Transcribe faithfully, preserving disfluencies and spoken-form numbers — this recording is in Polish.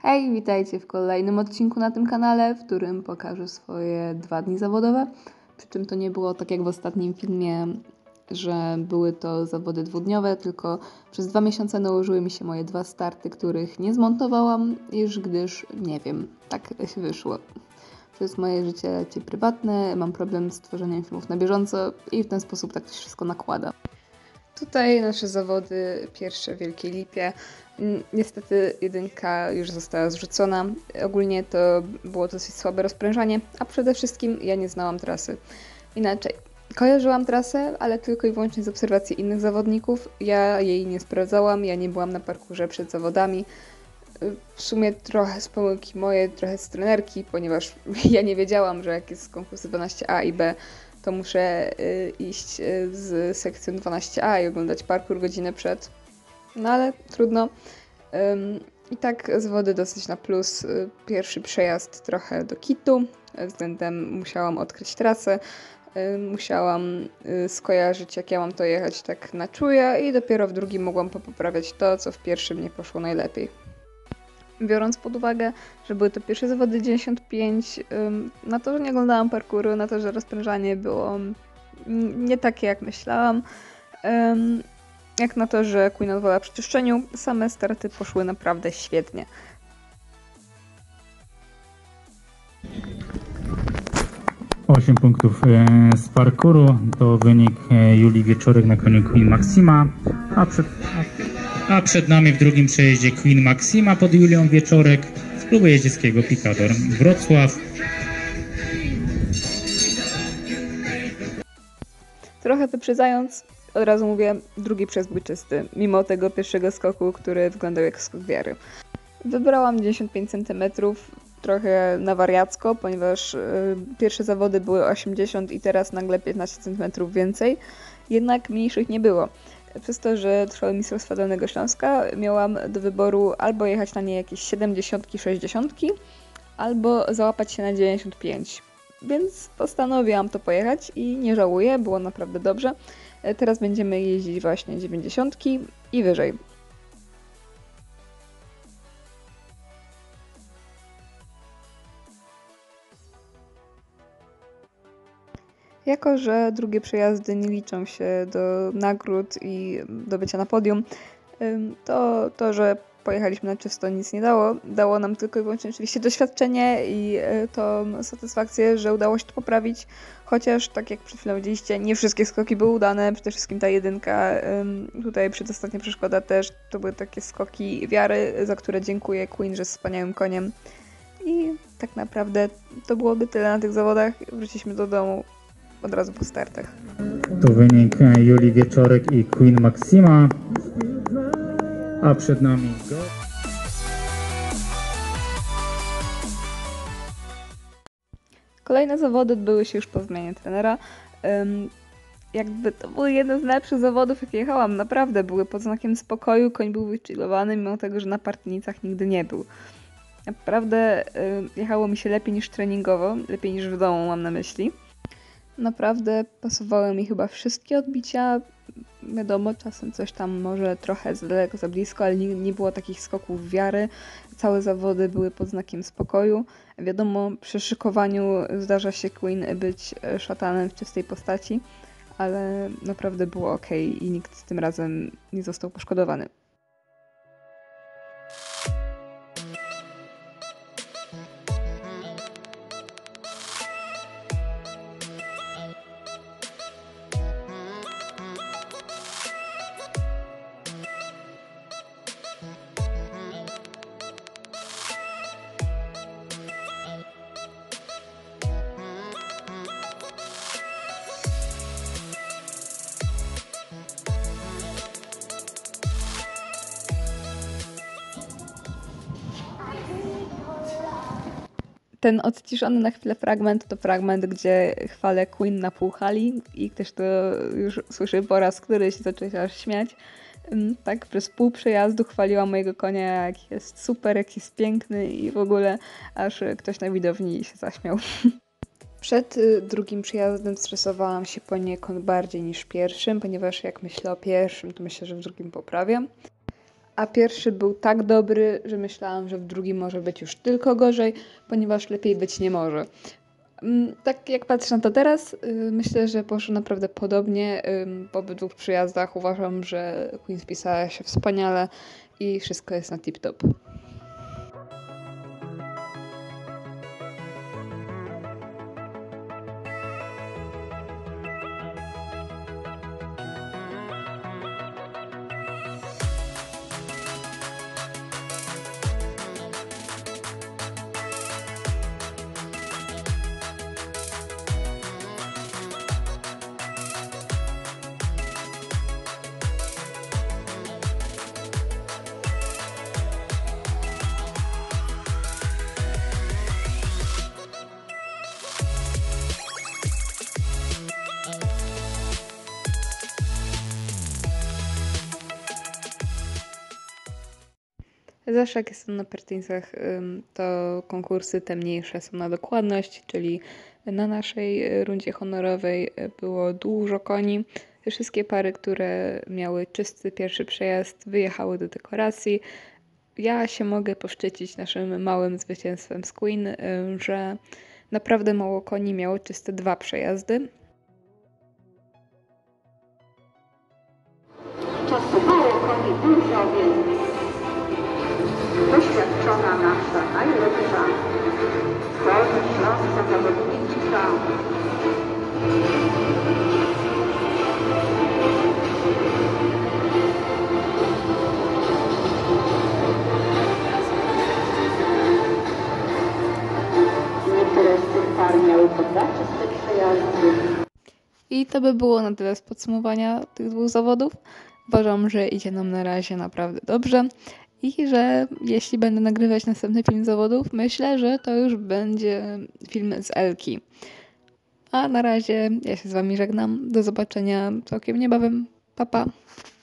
Hej, witajcie w kolejnym odcinku na tym kanale, w którym pokażę swoje dwa dni zawodowe. Przy czym to nie było tak jak w ostatnim filmie, że były to zawody dwudniowe, tylko przez dwa miesiące nałożyły mi się moje dwa starty, których nie zmontowałam, już gdyż nie wiem, tak się wyszło. Przez moje życie prywatne mam problem z tworzeniem filmów na bieżąco i w ten sposób tak się wszystko nakłada. Tutaj nasze zawody, pierwsze w Wielkiej Lipie. Niestety jedynka już została zrzucona. Ogólnie to było dosyć słabe rozprężanie, a przede wszystkim ja nie znałam trasy. Inaczej, kojarzyłam trasę, ale tylko i wyłącznie z obserwacji innych zawodników. Ja jej nie sprawdzałam, ja nie byłam na parkurze przed zawodami. W sumie trochę z pomyłki moje, trochę z trenerki, ponieważ ja nie wiedziałam, że jak jest konkurs dwanaście A i B, to muszę y, iść y, z sekcją dwanaście A i oglądać parkour godzinę przed. No ale trudno. Ym, I tak zawody dosyć na plus. Y, pierwszy przejazd trochę do kitu, względem musiałam odkryć trasę, y, musiałam y, skojarzyć, jak ja mam to jechać tak na czuje i dopiero w drugim mogłam poprawiać to, co w pierwszym nie poszło najlepiej. Biorąc pod uwagę, że były to pierwsze zawody dziewięćdziesiąt pięć, na to, że nie oglądałam parkouru, na to, że rozprężanie było nie takie jak myślałam, jak na to, że Queen odwołała przy czyszczeniu, same starty poszły naprawdę świetnie. osiem punktów z parkouru to wynik Julii Wieczorek na koniu Queen Maxima, a przed, a przed nami w drugim przejeździe Queen Maxima pod Julią Wieczorek z klubu jeździeckiego Picador Wrocław. Trochę wyprzedzając, od razu mówię, drugi przejazd był czysty, mimo tego pierwszego skoku, który wyglądał jak skok wiary. Wybrałam dziewięćdziesiąt pięć centymetrów, trochę na wariacko, ponieważ y, pierwsze zawody były osiemdziesiąt i teraz nagle piętnaście centymetrów więcej, jednak mniejszych nie było. Przez to, że trwały Mistrzostwa Dolnego Śląska, miałam do wyboru albo jechać na nie jakieś siedemdziesiąt, sześćdziesiąt, albo załapać się na dziewięćdziesiąt pięć. Więc postanowiłam to pojechać i nie żałuję, było naprawdę dobrze. Teraz będziemy jeździć właśnie dziewięćdziesiąt i wyżej. Jako że drugie przejazdy nie liczą się do nagród i do bycia na podium, to to, że pojechaliśmy na czysto, nic nie dało. Dało nam tylko i wyłącznie oczywiście doświadczenie i tą satysfakcję, że udało się to poprawić. Chociaż, tak jak przed chwilą widzieliście, nie wszystkie skoki były udane. Przede wszystkim ta jedynka, tutaj przedostatnia przeszkoda też, to były takie skoki wiary, za które dziękuję Queen, że jest wspaniałym koniem. I tak naprawdę to byłoby tyle na tych zawodach. Wróciliśmy do domu od razu po startach. To wynik Julii Wieczorek i Queen Maxima, a przed nami go. Kolejne zawody odbyły się już po zmianie trenera. Um, jakby to były jedne z lepszych zawodów, jakie jechałam. Naprawdę były pod znakiem spokoju, koń był wychillowany, mimo tego, że na partynicach nigdy nie był. Naprawdę um, jechało mi się lepiej niż treningowo, lepiej niż w domu, mam na myśli. Naprawdę pasowały mi chyba wszystkie odbicia. Wiadomo, czasem coś tam może trochę za daleko, za blisko, ale nie, nie było takich skoków wiary. Całe zawody były pod znakiem spokoju. Wiadomo, przy szykowaniu zdarza się Queen być szatanem w czystej postaci, ale naprawdę było ok i nikt tym razem nie został poszkodowany. Ten odciszony na chwilę fragment to fragment, gdzie chwalę Queen na pół hali i ktoś to już słyszy po raz któryś i zaczął się aż śmiać. Tak, przez pół przejazdu chwaliłam mojego konia, jak jest super, jak jest piękny i w ogóle aż ktoś na widowni się zaśmiał. Przed drugim przyjazdem stresowałam się poniekąd bardziej niż pierwszym, ponieważ jak myślę o pierwszym, to myślę, że w drugim poprawiam. a pierwszy był tak dobry, że myślałam, że w drugim może być już tylko gorzej, ponieważ lepiej być nie może. Tak jak patrzę na to teraz, myślę, że poszło naprawdę podobnie. Po obydwu przyjazdach uważam, że Queen spisała się wspaniale i wszystko jest na tip-top. Zawsze jak jestem na Pertinsach, to konkursy te mniejsze są na dokładność, czyli na naszej rundzie honorowej było dużo koni. Wszystkie pary, które miały czysty pierwszy przejazd, wyjechały do dekoracji. Ja się mogę poszczycić naszym małym zwycięstwem z Queen, że naprawdę mało koni miało czyste dwa przejazdy. Czasu mało koni, dużo, więc doświadczona nasza najlepsza Dolna Śląska zawodniczka. Niektóre z tych par miały po dwa czyste przejazdy. I to by było na tyle z podsumowania tych dwóch zawodów. Uważam, że idzie nam na razie naprawdę dobrze i że jeśli będę nagrywać następny film zawodów, myślę, że to już będzie film z Elki. A na razie ja się z wami żegnam. Do zobaczenia całkiem niebawem. Pa, pa!